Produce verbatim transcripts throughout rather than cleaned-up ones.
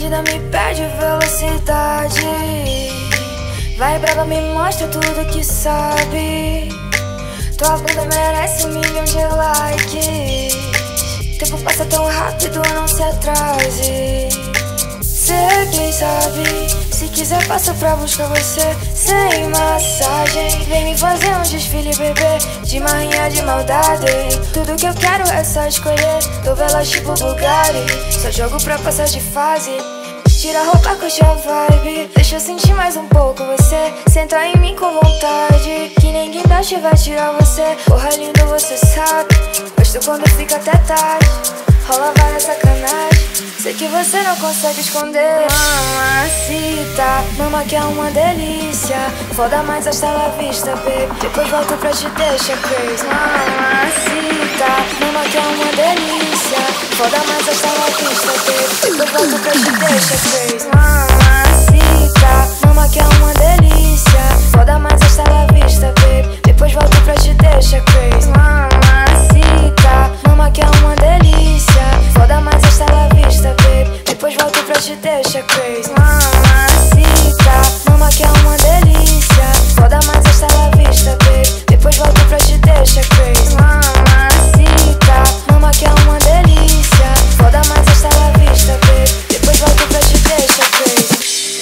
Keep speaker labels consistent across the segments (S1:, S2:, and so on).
S1: bandida me pede velocidade. Vai brava, me mostra tudo que sabe. Tua bunda merece um milhão de likes. Tempo passa tão rápido, não se atrase. Cê quem sabe, se quiser passa pra buscar você. Sem massagem, vem me fazer um desfile, bebê. De marrinha de maldade, tudo que eu quero é só escolher. Novelas tipo Bugatti, só jogo pra passar de fase. Tira a roupa, curte a vibe, deixa eu sentir mais um pouco você. Senta em mim com vontade, que ninguém mexe vai tirar você. Porra lindo, você sabe, gosto quando fica até tarde. Rola várias sacanagem, sei que você não consegue esconder. Mamacita, mama que é uma delícia. Foda mais hasta la vista, baby. Depois volto pra te deixar crazy. Mamacita, mama que é uma delícia. Foda mais hasta la vista, baby. Depois volto pra te deixar crazy. Mamacita, mama que é uma delícia. Foda mais hasta la vista, baby. Depois volto pra te deixar crazy. Mamacita, mama que é uma delícia. Foda mais hasta la vista, baby. Depois volto pra te deixar crazy. Mamacita, mama que é uma delícia. Foda mais hasta la vista, baby. Depois volto pra te deixar crazy. Mamacita, mama que é uma delícia. Foda mais hasta la vista, baby. Depois volto pra te deixar crazy.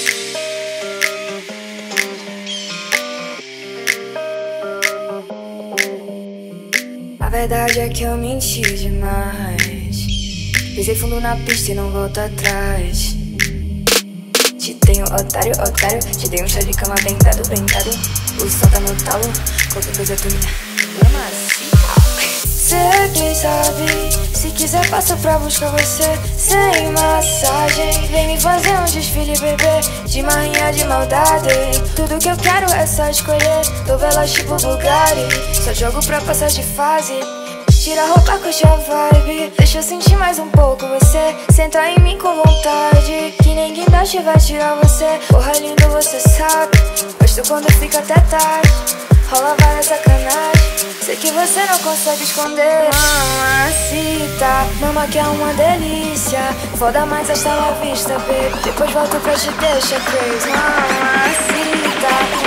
S1: A verdade é que eu menti demais. Pisei fundo na pista e não volto atrás. Te tenho otário, otário. Te dei um chá de cama bem dado, bem dado. O sol tá no talo, qualquer coisa tu me ama assim. Cê quem sabe, se quiser passa pra buscar você. Sem massagem, vem me fazer um desfile, bebê. De marrinha de maldade, tudo que eu quero é só escolher. Novelas tipo Bugatti, só jogo pra passar de fase. Tira a roupa, curte a vibe, deixa eu sentir mais um pouco você. Senta em mim com vontade, que ninguém mexe vai tirar você. Porra lindo, você sabe, gosto quando fica até tarde. Rola várias sacanagem, sei que você não consegue esconder. Mamacita, mama que é uma delícia. Foda mais hasta la vista, baby. Depois volto pra te deixar crazy. Mamacita,